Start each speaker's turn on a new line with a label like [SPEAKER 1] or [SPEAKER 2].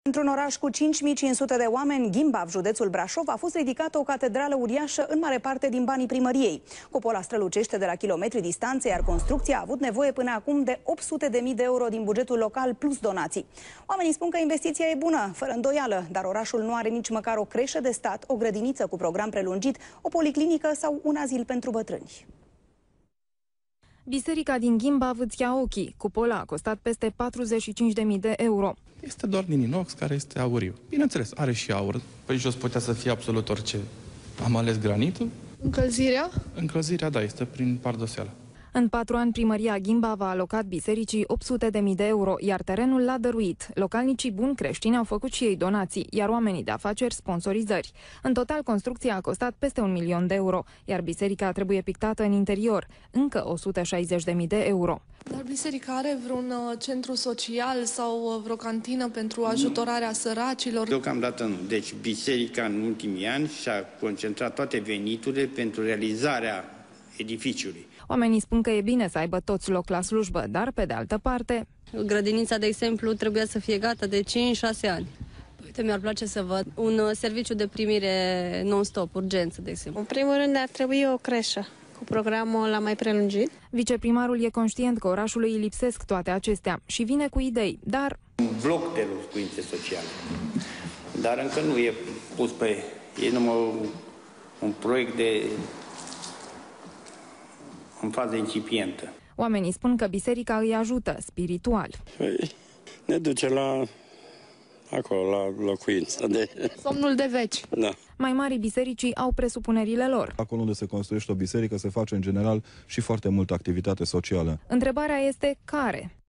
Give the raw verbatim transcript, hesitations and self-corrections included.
[SPEAKER 1] Într-un oraș cu cinci mii cinci sute de oameni, Gimbav, județul Brașov, a fost ridicată o catedrală uriașă în mare parte din banii primăriei. Cupola strălucește de la kilometri distanță, iar construcția a avut nevoie până acum de opt sute de mii de euro din bugetul local plus donații. Oamenii spun că investiția e bună, fără îndoială, dar orașul nu are nici măcar o creșă de stat, o grădiniță cu program prelungit, o policlinică sau un azil pentru bătrâni.
[SPEAKER 2] Biserica din Gimbav îți ia ochii. Cupola a costat peste patruzeci și cinci de mii de euro.
[SPEAKER 3] Este doar din inox, care este auriu. Bineînțeles, are și aur. Pe jos putea să fie absolut orice. Am ales granitul.
[SPEAKER 4] Încălzirea?
[SPEAKER 3] Încălzirea, da, este prin pardoseală.
[SPEAKER 2] În patru ani, primăria Gimbav a alocat bisericii opt sute de mii de euro, iar terenul l-a dăruit. Localnicii buni creștini au făcut și ei donații, iar oamenii de afaceri sponsorizări. În total, construcția a costat peste un milion de euro, iar biserica trebuie pictată în interior, încă o sută șaizeci de mii de euro.
[SPEAKER 4] Dar biserica are vreun uh, centru social sau uh, vreo cantină pentru ajutorarea săracilor?
[SPEAKER 5] Deocamdată nu. Deci biserica în ultimii ani și-a concentrat toate veniturile pentru realizarea edificiului.
[SPEAKER 2] Oamenii spun că e bine să aibă toți loc la slujbă, dar pe de altă parte...
[SPEAKER 6] Grădinița, de exemplu, trebuia să fie gata de cinci șase ani. Uite, mi-ar place să văd un serviciu de primire non-stop, urgență, de exemplu.
[SPEAKER 7] În primul rând ar trebui o creșă cu programul la mai prelungit.
[SPEAKER 2] Viceprimarul e conștient că orașului îi lipsesc toate acestea și vine cu idei, dar...
[SPEAKER 5] Un bloc de locuințe sociale. Dar încă nu e pus pe... E numai un, un proiect de... în fază incipientă.
[SPEAKER 2] Oamenii spun că biserica îi ajută spiritual.
[SPEAKER 8] Păi, ne duce la acolo, la locuință. De...
[SPEAKER 4] Somnul de veci.
[SPEAKER 8] Da.
[SPEAKER 2] Mai mari bisericii au presupunerile lor.
[SPEAKER 9] Acolo unde se construiește o biserică se face în general și foarte multă activitate socială.
[SPEAKER 2] Întrebarea este care?